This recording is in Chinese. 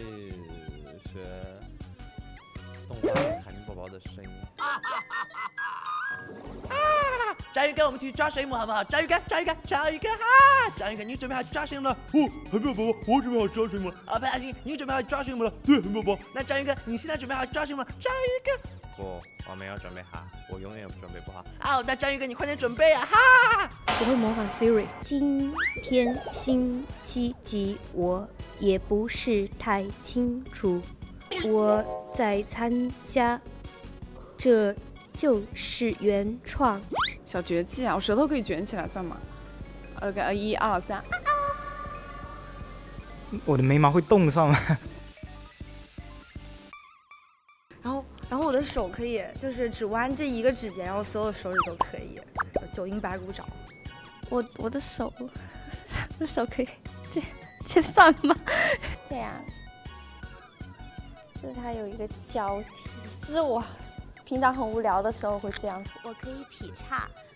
以学动画海绵宝宝的声音。 章鱼哥，我们去抓水母好不好？章鱼哥，章鱼哥，章鱼哥哈！章鱼哥，你准备好去抓水母了？ 哦，海绵宝宝，我准备好抓水母了。 啊，佩大星，你准备好去抓水母了？ 对，海绵宝宝。 那章鱼哥，你现在准备好去抓水母了？章鱼哥。 不，我没有准备好，我永远准备不好。 哦，那章鱼哥，你快点准备啊！哈！ 我会模仿 Siri。今天星期几，我也不是太清楚。我在参加，这就是原创。 小绝技啊！我舌头可以卷起来算吗？1、2、3。 我的眉毛会动算吗？ 然后我的手可以就是只弯这一个指节，然后所有手指都可以。9阴白骨爪。 我的手可以这算吗？这样，就是它有一个交替，就是我平常很无聊的时候会这样子。 我可以劈叉，